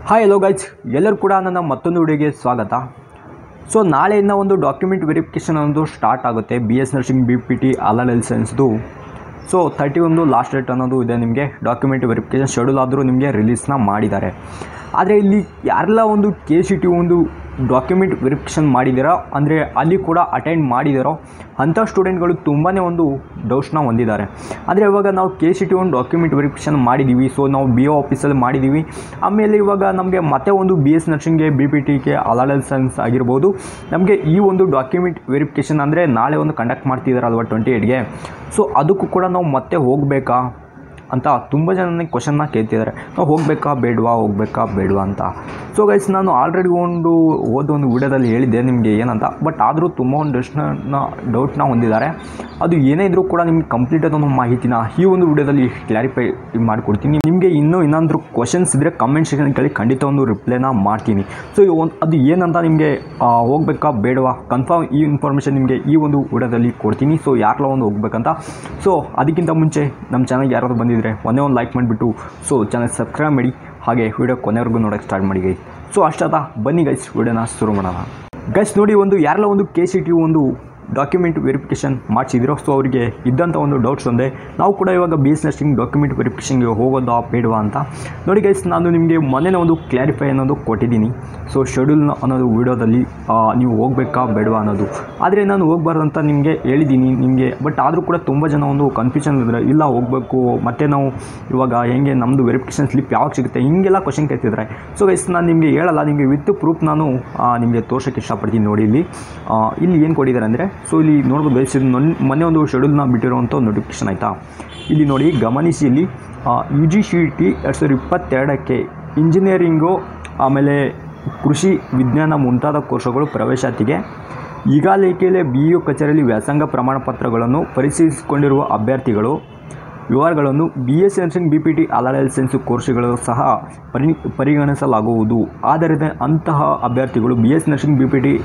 Hi hello guys, ಎಲ್ಲರೂ ಕೂಡ ನನ್ನ ಮತ್ತೊಂದು ವಿಡಿಯೋಗೆ ಸ್ವಾಗತ. ಸೊ ನಾಳೆಯಿಂದ ಒಂದು ಡಾಕ್ಯುಮೆಂಟ್ ವೆರಿಫಿಕೇಷನ್ ಒಂದು ಸ್ಟಾರ್ಟ್ ಆಗುತ್ತೆ ಬಿ ಎಸ್ ನರ್ಸಿಂಗ್ BPT LLSದು. ಸೊ 31 ಲಾಸ್ಟ್ ಡೇಟ್ ಅನ್ನೋದು ಇದೆ. ನಿಮಗೆ ಡಾಕ್ಯುಮೆಂಟ್ ವೆರಿಫಿಕೇಷನ್ ಶೆಡ್ಯೂಲ್ ಆದರೂ ನಿಮಗೆ ರಿಲೀಸ್ನ ಮಾಡಿದ್ದಾರೆ. ಆದರೆ ಇಲ್ಲಿ ಯಾರೆಲ್ಲ ಒಂದು KCT ಒಂದು ಡಾಕ್ಯುಮೆಂಟ್ ವೆರಿಫಿಕೇಷನ್ ಮಾಡಿದ್ದೀರೋ, ಅಂದರೆ ಅಲ್ಲಿ ಕೂಡ ಅಟೆಂಡ್ ಮಾಡಿದಾರೋ ಅಂಥ ಸ್ಟೂಡೆಂಟ್ಗಳು ತುಂಬಾ ಒಂದು ಡೌಟ್ಸ್ನ ಹೊಂದಿದ್ದಾರೆ. ಆದರೆ ಇವಾಗ ನಾವು KCT ಒಂದು ಡಾಕ್ಯುಮೆಂಟ್ ವೆರಿಫಿಕೇಷನ್ ಮಾಡಿದ್ದೀವಿ. ಸೊ ನಾವು BO ಆಫೀಸಲ್ಲಿ ಮಾಡಿದ್ದೀವಿ. ಆಮೇಲೆ ಇವಾಗ ನಮಗೆ ಮತ್ತೆ ಒಂದು BS ನರ್ಸಿಂಗ್ಗೆ BPTಗೆ LLS ಆಗಿರ್ಬೋದು, ನಮಗೆ ಈ ಒಂದು ಡಾಕ್ಯುಮೆಂಟ್ ವೆರಿಫಿಕೇಷನ್ ಅಂದರೆ ನಾಳೆ ಒಂದು ಕಂಡಕ್ಟ್ ಮಾಡ್ತಿದ್ದಾರಲ್ವ 28ಗೆ. ಸೊ ಅದಕ್ಕೂ ಕೂಡ ನಾವು ಮತ್ತೆ ಹೋಗಬೇಕಾ ಅಂತ ತುಂಬ ಜನ ನನಗೆ ಕ್ವಶನ್ನ ಕೇಳ್ತಿದ್ದಾರೆ. ನಾವು ಹೋಗಬೇಕಾ ಬೇಡವಾ ಅಂತ. ಸೊ ಗೈಸ್, ನಾನು ಆಲ್ರೆಡಿ ಒಂದು ವಿಡಿಯೋದಲ್ಲಿ ಹೇಳಿದ್ದೆ ನಿಮಗೆ ಏನಂತ. ಬಟ್ ಆದರೂ ತುಂಬ ಒಂದು ಡೌಟ್ನ ಹೊಂದಿದ್ದಾರೆ. ಅದು ಏನೇ ಇದ್ದರೂ ಕೂಡ ನಿಮಗೆ ಕಂಪ್ಲೀಟ್ ಆದ ಒಂದು ಮಾಹಿತಿನ ಈ ಒಂದು ವಿಡಿಯೋದಲ್ಲಿ ಕ್ಲಾರಿಫೈ ಮಾಡಿಕೊಡ್ತೀನಿ. ನಿಮಗೆ ಇನ್ನೊಂದು ಕ್ವಶನ್ಸ್ ಇದ್ದರೆ ಕಮೆಂಟ್ ಸೆಕ್ಷನ್ ಕೇಳಿ ಖಂಡಿತ ಒಂದು ರಿಪ್ಲೈನ ಮಾಡ್ತೀನಿ. ಸೊ ಅದು ಏನಂತ ನಿಮಗೆ ಹೋಗಬೇಕಾ ಬೇಡವಾ ಕನ್ಫರ್ಮ್ ಈ ಇನ್ಫಾರ್ಮೇಷನ್ ನಿಮಗೆ ಈ ಒಂದು ವಿಡಿಯೋದಲ್ಲಿ ಕೊಡ್ತೀನಿ. ಸೊ ಯಾರೆಲ್ಲ ಒಂದು ಹೋಗ್ಬೇಕಂತ. ಸೊ ಅದಕ್ಕಿಂತ ಮುಂಚೆ ನಮ್ಮ ಚಾನಲ್ಗೆ ಯಾರಾದರೂ ಬಂದಿದ್ದರೆ ಒಂದೇ ಒಂದು ಲೈಕ್ ಮಾಡಿಬಿಟ್ಟು ಸೊ ಚಾನಲ್ ಸಬ್ಸ್ಕ್ರೈಬ್ ಮಾಡಿ, ಹಾಗೆ ವಿಡಿಯೋ ಕೊನೆವರೆಗೂ ನೋಡೋಕ್ಕೆ ಸ್ಟಾರ್ಟ್ ಮಾಡಿ ಗೈಸ್. ಸೊ ಅಷ್ಟಾದ ಬನ್ನಿ ಗೈಸ್, ವಿಡಿಯೋನ ಶುರು ಮಾಡೋಣ. ಗೈಸ್ ನೋಡಿ, ಯಾರೆಲ್ಲ ಒಂದು KCT ಒಂದು ಡಾಕ್ಯುಮೆಂಟ್ ವೆರಿಫಿಕೇಷನ್ ಮಾಡಿಸಿದ್ರು, ಸೊ ಅವರಿಗೆ ಇದ್ದಂಥ ಒಂದು ಡೌಟ್ಸ್ ಒಂದೇ, ನಾವು ಕೂಡ ಇವಾಗ BS ನರ್ಸಿಂಗ್ ಡಾಕ್ಯುಮೆಂಟ್ ವೆರಿಫಿಕೇಷನ್ಗೆ ಹೋಗೋದಾ ಬೇಡವಾ ಅಂತ. ನೋಡಿ ಗೈಸ್, ನಾನು ನಿಮಗೆ ಮೊನ್ನೆ ಒಂದು ಕ್ಲಾರಿಫೈ ಅನ್ನೋದು ಕೊಟ್ಟಿದ್ದೀನಿ. ಸೊ ಶೆಡ್ಯೂಲ್ನ ಅನ್ನೋದು ವಿಡಿಯೋದಲ್ಲಿ ನೀವು ಹೋಗಬೇಕಾ ಬೇಡವಾ ಅನ್ನೋದು. ಆದರೆ ನಾನು ಹೋಗ್ಬಾರ್ದಂತ ನಿಮಗೆ ಹೇಳಿದ್ದೀನಿ ನಿಮಗೆ. ಬಟ್ ಆದರೂ ಕೂಡ ತುಂಬ ಜನ ಒಂದು ಕನ್ಫ್ಯೂಷನ್ ಇದ್ದರೆ, ಇಲ್ಲ ಹೋಗಬೇಕು, ಮತ್ತು ನಾವು ಇವಾಗ ಹೆಂಗೆ ನಮ್ಮದು ವೆರಿಫಿಕೇಷನ್ ಸ್ಲಿಪ್ ಯಾವಾಗ ಸಿಗುತ್ತೆ, ಹಿಂಗೆಲ್ಲ ಕ್ವಶನ್ ಕೇಳ್ತಿದ್ದಾರೆ. ಸೊ ಗೈಸ್, ನಾನು ನಿಮಗೆ ಹೇಳಲ್ಲ, ನಿಮಗೆ ವಿತ್ ಪ್ರೂಫ್ ನಾನು ನಿಮಗೆ ತೋರ್ಸೋಕ್ಕೆ ಇಷ್ಟಪಡ್ತೀನಿ. ನೋಡಿ ಇಲ್ಲಿ ಏನು ಕೊಟ್ಟಿದ್ದಾರೆ ಅಂದರೆ, ಸೊ ಇಲ್ಲಿ ನೋಡ್ಬೋದು ಗೈಸ್, ಇದು ಮೊನ್ನೆ ಒಂದು ಶೆಡ್ಯೂಲ್ನ ಬಿಟ್ಟಿರೋವಂಥ ನೋಟಿಫಿಕೇಷನ್ ಆಯಿತಾ. ಇಲ್ಲಿ ನೋಡಿ ಗಮನಿಸಿ, ಇಲ್ಲಿ UGCET 2022ಕ್ಕೆ ಇಂಜಿನಿಯರಿಂಗು, ಆಮೇಲೆ ಕೃಷಿ ವಿಜ್ಞಾನ ಮುಂತಾದ ಕೋರ್ಸುಗಳು ಪ್ರವೇಶಾತಿಗೆ ಈಗಾಗಲೇ BO ಕಚೇರಿಯಲ್ಲಿ ವ್ಯಾಸಂಗ ಪ್ರಮಾಣ ಪತ್ರಗಳನ್ನು ಪರಿಶೀಲಿಸಿಕೊಂಡಿರುವ ಅಭ್ಯರ್ಥಿಗಳು ವಿವರಗಳನ್ನು BS ನರ್ಸಿಂಗ್ BPT LLS ಕೋರ್ಸುಗಳು ಸಹ ಪರಿಗಣಿಸಲಾಗುವುದು. ಆದ್ದರಿಂದ ಅಂತಹ ಅಭ್ಯರ್ಥಿಗಳು BS ನರ್ಸಿಂಗ್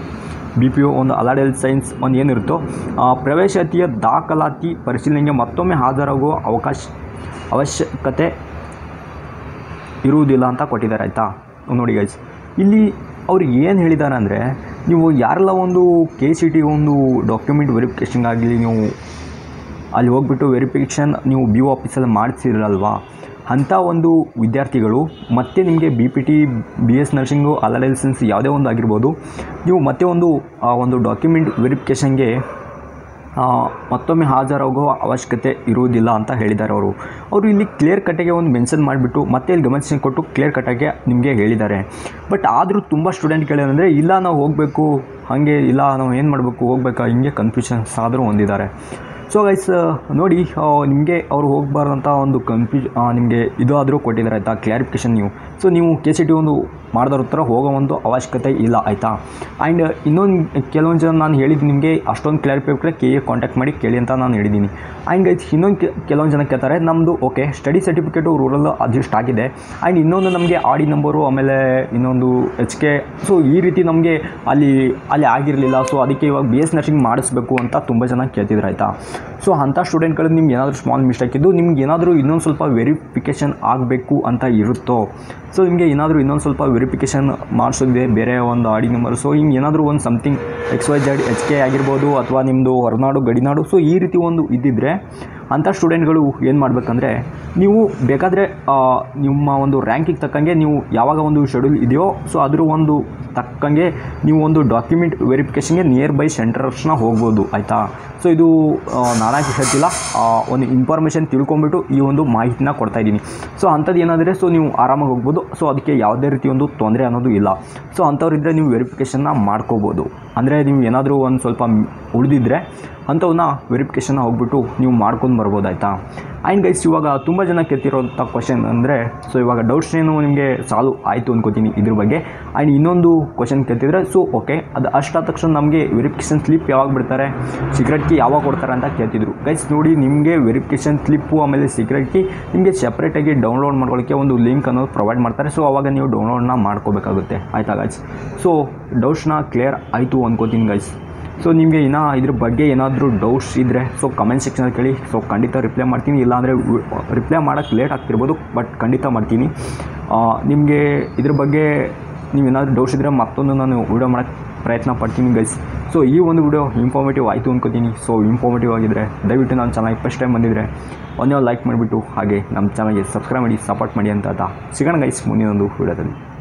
BPO ಒಂದು LLS ಒಂದು ಏನಿರುತ್ತೋ ಪ್ರವೇಶಾತಿಯ ದಾಖಲಾತಿ ಪರಿಶೀಲನೆಗೆ ಮತ್ತೊಮ್ಮೆ ಹಾಜರಾಗುವ ಅವಶ್ಯಕತೆ ಇರುವುದಿಲ್ಲ ಅಂತ ಕೊಟ್ಟಿದ್ದಾರೆ ಆಯಿತಾ. ನೋಡಿ ಗೈಸ್, ಇಲ್ಲಿ ಅವ್ರು ಏನು ಹೇಳಿದ್ದಾರೆ ಅಂದರೆ, ನೀವು ಯಾರೆಲ್ಲ ಒಂದು KCT ಒಂದು ಡಾಕ್ಯುಮೆಂಟ್ ವೆರಿಫಿಕೇಷನ್ಗಾಗಲಿ ನೀವು ಅಲ್ಲಿ ಹೋಗ್ಬಿಟ್ಟು ವೆರಿಫಿಕೇಷನ್ ನೀವು BO ಆಫೀಸಲ್ಲಿ ಮಾಡಿಸಿರಲ್ವಾ, ಅಂಥ ಒಂದು ವಿದ್ಯಾರ್ಥಿಗಳು ಮತ್ತೆ ನಿಮಗೆ BPT BS ನರ್ಸಿಂಗು LLS ಯಾವುದೇ ಒಂದು ಆಗಿರ್ಬೋದು, ನೀವು ಮತ್ತೆ ಒಂದು ಡಾಕ್ಯುಮೆಂಟ್ ವೆರಿಫಿಕೇಷನ್ಗೆ ಮತ್ತೊಮ್ಮೆ ಹಾಜರಾಗುವ ಅವಶ್ಯಕತೆ ಇರುವುದಿಲ್ಲ ಅಂತ ಹೇಳಿದ್ದಾರೆ ಅವರು ಇಲ್ಲಿ ಕ್ಲಿಯರ್ ಕಟ್ಟಾಗಿ ಒಂದು ಮೆನ್ಷನ್ ಮಾಡಿಬಿಟ್ಟು ಮತ್ತೆ ಇಲ್ಲಿ ಗಮನಿಸಿ ಕೊಟ್ಟು ಕ್ಲಿಯರ್ ಕಟ್ಟಾಗಿ ನಿಮಗೆ ಹೇಳಿದ್ದಾರೆ. ಬಟ್ ಆದರೂ ತುಂಬ ಸ್ಟೂಡೆಂಟ್ಗಳು ಏನಂದರೆ, ಇಲ್ಲ ನಾವು ಹೋಗಬೇಕು, ಹಾಗೆ ಇಲ್ಲ ನಾವು ಏನು ಮಾಡಬೇಕು, ಹೋಗ್ಬೇಕಾ, ಹಿಂಗೆ ಕನ್ಫ್ಯೂಷನ್ಸ್ ಆದರೂ ಹೊಂದಿದ್ದಾರೆ. ಸೊ ಗೈಸ್ ನೋಡಿ, ನಿಮಗೆ ಅವರು ಹೋಗಬಾರ್ದಂಥ ಒಂದು ನಿಮಗೆ ಇದು ಆದರೂ ಕೊಟ್ಟಿದ್ದಾರೆ ಆಯಿತಾ, ಕ್ಲಾರಿಫಿಕೇಷನ್. ನೀವು KCT ಒಂದು ಮಾಡಿದವ್ರ ಹತ್ರ ಹೋಗೋ ಒಂದು ಅವಶ್ಯಕತೆ ಇಲ್ಲ ಆಯಿತಾ. ಆ್ಯಂಡ್ ಇನ್ನೊಂದು ಕೆಲವೊಂದು ಜನ ನಾನು ಹೇಳಿದ್ದೀನಿ ನಿಮಗೆ, ಅಷ್ಟೊಂದು ಕ್ಲಾರಿಫೈ KA ಕಾಂಟ್ಯಾಕ್ಟ್ ಮಾಡಿ ಕೇಳಿ ಅಂತ ನಾನು ಹೇಳಿದ್ದೀನಿ. ಆ್ಯಂಡ್ ಗೈಸ್, ಕೆಲವೊಂದು ಜನ ಕೇಳ್ತಾರೆ, ನಮ್ಮದು okay study certificate rural adjust ಆಗಿದೆ, ಆ್ಯಂಡ್ ಇನ್ನೊಂದು ನಮಗೆ RD ನಂಬರು, ಆಮೇಲೆ ಇನ್ನೊಂದು HK, ಸೊ ಈ ರೀತಿ ನಮಗೆ ಅಲ್ಲಿ ಆಗಿರಲಿಲ್ಲ. ಸೊ ಅದಕ್ಕೆ ಇವಾಗ BS ನರ್ಸಿಂಗ್ ಮಾಡಿಸ್ಬೇಕು ಅಂತ ತುಂಬ ಜನ ಕೇಳ್ತಿದ್ರು ಆಯಿತಾ. ಸೊ ಅಂಥ ಸ್ಟೂಡೆಂಟ್ಗಳು ನಿಮ್ಗೆ ಏನಾದರೂ ಸ್ಮಾಲ್ ಮಿಸ್ಟೇಕ್ ಇದ್ದು, ನಿಮ್ಗೆ ಏನಾದರೂ ಇನ್ನೊಂದು ಸ್ವಲ್ಪ ವೆರಿಫಿಕೇಷನ್ ಆಗಬೇಕು ಅಂತ ಇರುತ್ತೋ, ಸೊ ನಿಮಗೆ ಏನಾದರೂ ಇನ್ನೊಂದು ಸ್ವಲ್ಪ ವೆರಿಫಿಕೇಷನ್ ಮಾಡಿಸೋದಿದೆ, ಬೇರೆ ಒಂದು RD ನಂಬರ್, ಸೊ ಹಿಂಗೆ ಏನಾದರೂ ಒಂದು ಸಮಥಿಂಗ್ XYZ HK ಆಗಿರ್ಬೋದು, ಅಥವಾ ನಿಮ್ಮದು ಹೊರನಾಡು ಗಡಿನಾಡು, ಸೊ ಈ ರೀತಿ ಒಂದು ಇದ್ದಿದ್ದರೆ ಅಂಥ ಸ್ಟೂಡೆಂಟ್ಗಳು ಏನು ಮಾಡಬೇಕಂದ್ರೆ, ನೀವು ಬೇಕಾದರೆ ನಿಮ್ಮ ಒಂದು ರ್ಯಾಂಕಿಗೆ ತಕ್ಕಂಗೆ ನೀವು ಯಾವಾಗ ಒಂದು ಶೆಡ್ಯೂಲ್ ಇದೆಯೋ, ಸೊ ಅದ್ರ ಒಂದು ತಕ್ಕಂಗೆ ನೀವು ಒಂದು ಡಾಕ್ಯುಮೆಂಟ್ ವೆರಿಫಿಕೇಷನ್ಗೆ ನಿಯರ್ ಬೈ ಸೆಂಟರ್ಸ್ನ ಹೋಗ್ಬೋದು ಆಯಿತಾ. ಸೊ ಇದು ನಾನಾಗಿ ಹೇಳ್ತಿಲ್ಲ, ಒಂದು ಇನ್ಫಾರ್ಮೇಷನ್ ತಿಳ್ಕೊಂಬಿಟ್ಟು ಈ ಒಂದು ಮಾಹಿತಿನ ಕೊಡ್ತಾಯಿದ್ದೀನಿ. ಸೊ ಅಂಥದ್ದು ಏನಾದರೆ ಸೊ ನೀವು ಆರಾಮಾಗಿ ಹೋಗ್ಬೋದು. ಸೊ ಅದಕ್ಕೆ ಯಾವುದೇ ರೀತಿ ಒಂದು ತೊಂದರೆ ಅನ್ನೋದು ಇಲ್ಲ. ಸೊ ಅಂಥವ್ರಿದ್ದರೆ ನೀವು ವೆರಿಫಿಕೇಷನ್ನ ಮಾಡ್ಕೋಬೋದು. ಅಂದರೆ ನೀವು ಏನಾದರೂ ಒಂದು ಸ್ವಲ್ಪ ಉಳಿದಿದ್ದರೆ ಅಂಥವನ್ನ ವೆರಿಫಿಕೇಷನ್ನ ಹೋಗ್ಬಿಟ್ಟು ನೀವು ಮಾಡ್ಕೊಂಡು ಬರ್ಬೋದು ಆಯಿತಾ. ಆ್ಯಂಡ್ ಗೈಸ್, ಇವಾಗ ತುಂಬ ಜನ ಕೇಳ್ತಿರೋಂಥ ಕ್ವಶನ್ ಅಂದರೆ, ಸೊ ಇವಾಗ ಡೌಟ್ಸ್ ಏನು ನಿಮಗೆ ಸಾಲ್ವ್ ಆಯಿತು ಅಂದ್ಕೋತೀನಿ ಇದ್ರ ಬಗ್ಗೆ. ಆ್ಯಂಡ್ ಇನ್ನೊಂದು ಕ್ವಶನ್ ಕೇಳ್ತಿದ್ರೆ, ಸೊ ಓಕೆ ಅದು ಅಷ್ಟಾದ ತಕ್ಷಣ ನಮಗೆ ವೆರಿಫಿಕೇಷನ್ ಸ್ಲಿಪ್ ಯಾವಾಗ ಬಿಡ್ತಾರೆ, ಸೀಕ್ರೆಟ್ ಕೀ ಯಾವಾಗ ಕೊಡ್ತಾರೆ ಅಂತ ಕೇಳ್ತಿದ್ರು. ಗೈಸ್ ನೋಡಿ, ನಿಮಗೆ ವೆರಿಫಿಕೇಷನ್ ಸ್ಲಿಪ್ಪು ಆಮೇಲೆ ಸೀಕ್ರೆಟ್ ಕೀ ನಿಮಗೆ ಸೆಪ್ರೇಟಾಗಿ ಡೌನ್ಲೋಡ್ ಮಾಡ್ಕೊಳ್ಳೋಕ್ಕೆ ಒಂದು ಲಿಂಕ್ ಅನ್ನೋದು ಪ್ರೊವೈಡ್ ಮಾಡ್ತಾರೆ. ಸೊ ಆವಾಗ ನೀವು ಡೌನ್ಲೋಡ್ನ ಮಾಡ್ಕೋಬೇಕಾಗುತ್ತೆ ಆಯಿತಾ ಗೈಸ್. ಸೊ ಡೌಟ್ಸ್ನ ಕ್ಲಿಯರ್ ಆಯಿತು ಅಂದ್ಕೋತೀನಿ ಗೈಸ್. ಸೊ ನಿಮಗೆ ಇನ್ನೂ ಇದ್ರ ಬಗ್ಗೆ ಏನಾದರೂ ಡೌಟ್ಸ್ ಇದ್ದರೆ ಸೊ ಕಮೆಂಟ್ ಸೆಕ್ಷನಲ್ಲಿ ಕೇಳಿ. ಸೊ ಖಂಡಿತ ರಿಪ್ಲೈ ಮಾಡ್ತೀನಿ, ಇಲ್ಲಾಂದರೆ ರಿಪ್ಲೈ ಮಾಡೋಕ್ಕೆ ಲೇಟ್ ಆಗ್ತಿರ್ಬೋದು, ಬಟ್ ಖಂಡಿತ ಮಾಡ್ತೀನಿ. ನಿಮಗೆ ಇದ್ರ ಬಗ್ಗೆ ನೀವೇನಾದರೂ ಡೌಟ್ಸ್ ಇದ್ದರೆ ಮತ್ತೊಂದು ನಾನು ವಿಡಿಯೋ ಮಾಡೋಕ್ಕೆ ಪ್ರಯತ್ನ ಪಡ್ತೀನಿ ಗೈಸ್. ಸೊ ಈ ಒಂದು ವಿಡಿಯೋ ಇನ್ಫಾರ್ಮೇಟಿವ್ ಆಯಿತು ಅಂದ್ಕೋತೀನಿ. ಸೊ ಇನ್ಫಾರ್ಮೇಟಿವ್ ಆಗಿದ್ದರೆ ದಯವಿಟ್ಟು ನನ್ನ ಚಾನಲ್ಗೆ ಫಸ್ಟ್ ಟೈಮ್ ಬಂದಿದ್ದರೆ ಒಂದೇ ಲೈಕ್ ಮಾಡಿಬಿಟ್ಟು ಹಾಗೆ ನಮ್ಮ ಚಾನಲ್ಗೆ ಸಬ್ಸ್ಕ್ರೈಬ್ ಮಾಡಿ, ಸಪೋರ್ಟ್ ಮಾಡಿ ಅಂತ ಸಿಗೋಣ ಗೈಸ್ ಮುಂದಿನ ಒಂದು ವಿಡಿಯೋದಲ್ಲಿ.